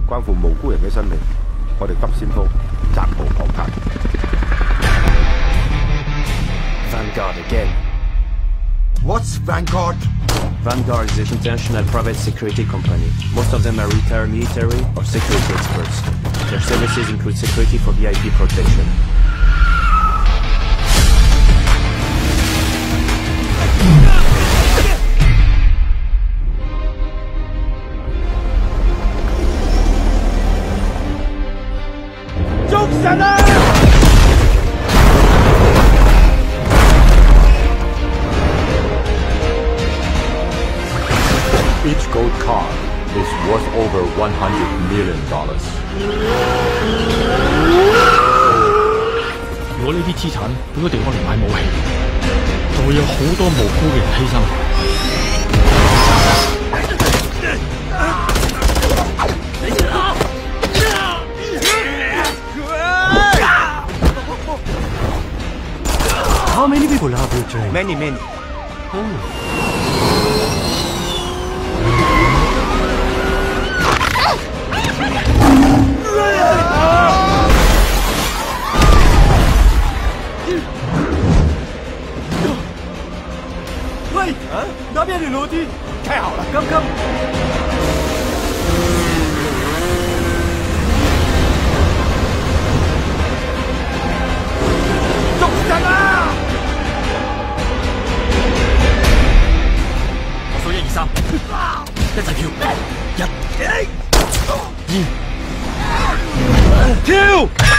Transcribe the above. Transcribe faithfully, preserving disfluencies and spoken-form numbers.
關乎無辜人嘅生命，我哋急先鋒，責無旁貸。 Vanguard again. What's Vanguard? Vanguard is an international private security company. Most of them are retired military or security experts. Their services include security for V I P protection. Each gold card is worth over one hundred million dollars. 如果呢啲資產本該地方嚟買武器，就會有好多無辜嘅人犧牲。 How many people have you trained? Many, many. Oh. 喂，啊，那边的楼梯开好了，刚刚。中奖啦！ 我數一二三，一齊跳，一、二、跳。